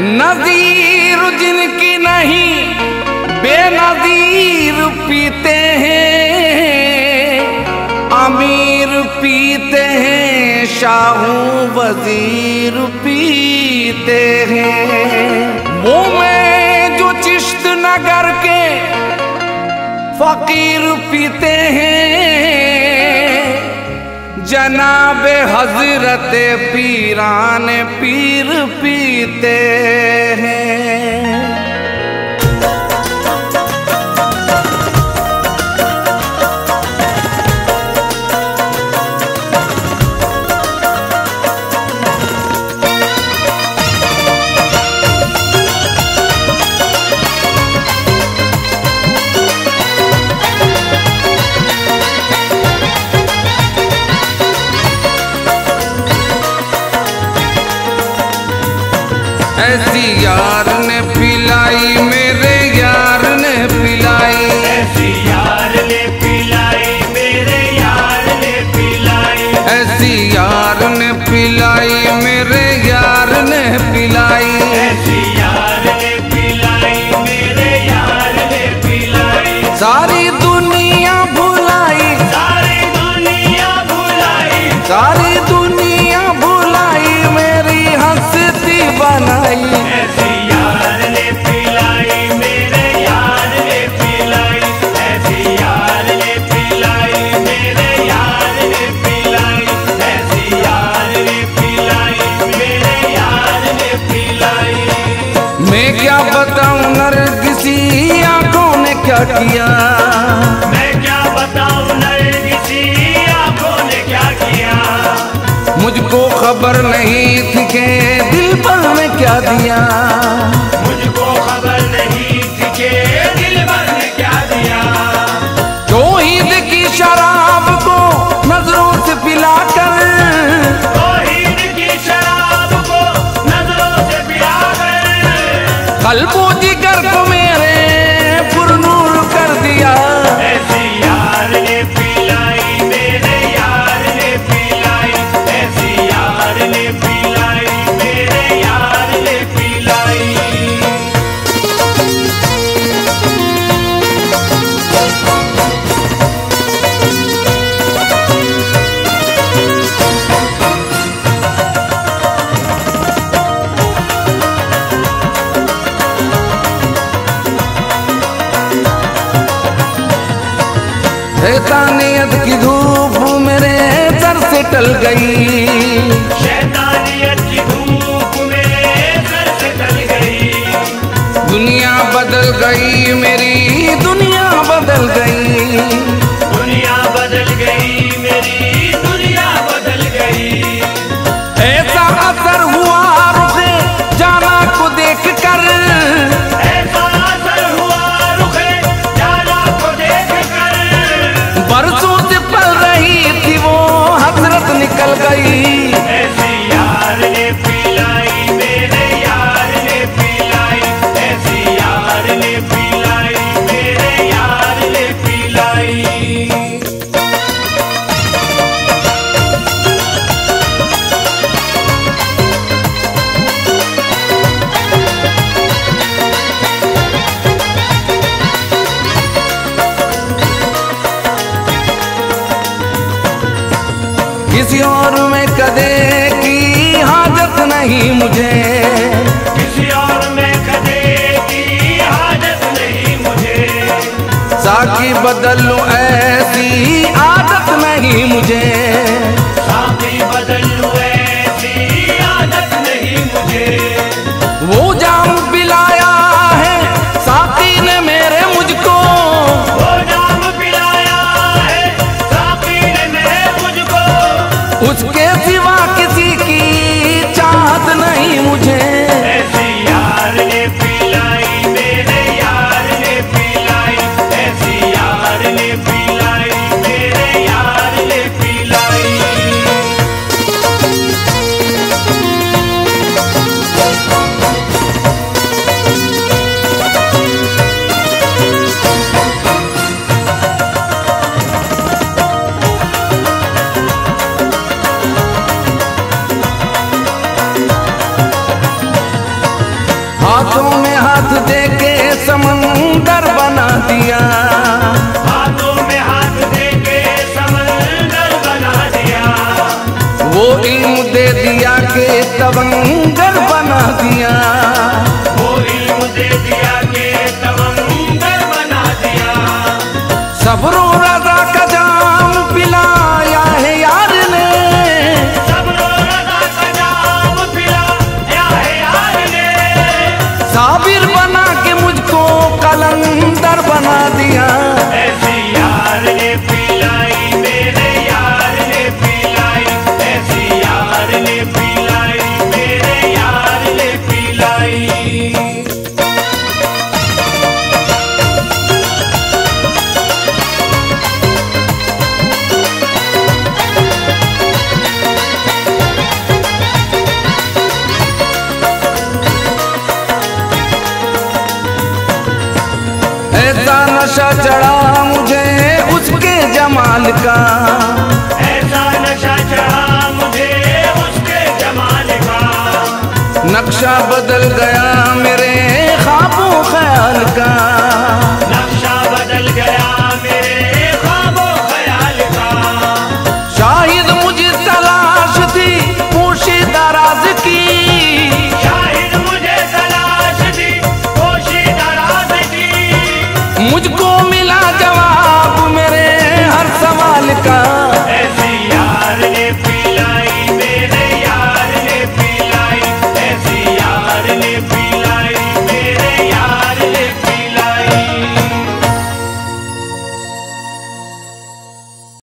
नज़ीर जिनकी नहीं बेनज़ीर पीते हैं, अमीर पीते हैं, शाहू वजीर पीते हैं। मुँह में जो चिश्त नगर के फकीर पीते हैं, जनाब हजरत पीरान पीर पीते हैं। ऐसी यार ने पिलाई, मेरे यार ने पिलाई, ऐसी यार ने पिलाई, मेरे यार ने पिलाई, ऐसी यार ने पिलाई, मेरे यार ने पिलाई, ऐसी यार ने पिलाई, मेरे यार ने पिलाई। सारी दुनिया भुलाई, सारी दुनिया भुलाई, सारी दुनिया भुलाई, मेरी हंसती बनाई। ऐसी यार ने पिलाई, मेरे यार ने पिलाई, ऐसी यार ने पिलाई, मेरे यार ने पिलाई, ऐसी यार ने पिलाई, मेरे यार ने पिलाई। मैं क्या बताऊं नरगिसी आंखों ने क्या किया, मैं क्या बताऊं नरगिसी आंखों ने क्या किया। मुझको खबर नहीं थी कि दिल पर ने क्या दिया, मुझको खबर नहीं थी कि दिल भर ने क्या दिया। तौहीद की शराब को नजरों से पिलाकर, तौहीद की शराब को नजरों से पिलाकर, कल्बो जिगर को मेरे पुरनूर कर दिया। ऐसी यार ने पिलाई, मेरे यार ने पिलाई, ऐसी यार ने पिलाई, मेरे यार ने पिलाई। शैतानियत की धूप मेरे सर से टल गई, शैतानियत की धूप मेरे सर से टल गई। दुनिया बदल गई, मेरी दुनिया बदल गई, दुनिया बदल गई, मेरी दुनिया बदल गई। ऐसा असर हुआ रुखे जाना को देख कर, ऐसा असर हुआ रुखे जाना को देख कर। बरसों से पल रही थी वो हसरत निकल गई। ऐसी यार ने पिलाई, मेरे यार ने पिलाई, ऐसी यार ने पिलाई, मेरे यार ने पिलाई। किसी और में कदे की हाजत नहीं मुझे, किसी और में कदे की हाजत नहीं मुझे। साकी बदल लूं ऐसी आदत नहीं मुझे, साथी बदल लूं ऐसी आदत नहीं मुझे। वो जाम पिलाया है साकी ने मेरे मुझको, वो जाम पिलाया है साथी ने मेरे मुझको। उसके सिवा किसी की चाहत नहीं मुझे। ऐसी यार ने पिलाई, मेरे यार ने पिलाई, ऐसी यार ने पिलाई, मेरे यार ने पिलाई। हाथ देके समंदर बना दिया, हाथों में हाथ देके समंदर बना दिया। वो इल्म दे दिया के तवंगर बना दिया, वो इल्म दे दिया के तवंगर बना दिया। सब्र और रज़ा का जाम पिलाया है यार ने, सब्र और रज़ा का जाम पिलाया है यार ने। साबिर बना के मुझको कलंदर बना दिया। ऐसी यार ने पिलाई मेरे यार ने पिलाई, ऐसी यार ने पिलाई मेरे यार ने पिलाई। ऐसा नशा चढ़ा मुझे उसके जमाल का, ऐसा नशा चढ़ा मुझे उसके जमाल का। नक्शा बदल गया मेरे ख्वाबों ख्याल का, नक्शा बदल गया मेरे ख्वाबों ख्याल का। शाहिद मुझे तलाश थी पोशीदा राज की, शाहिद मुझे तलाश थी पोशीदा राज की। मुझको मिला जवाब मेरे हर सवाल का। ऐसी यार ने पिलाई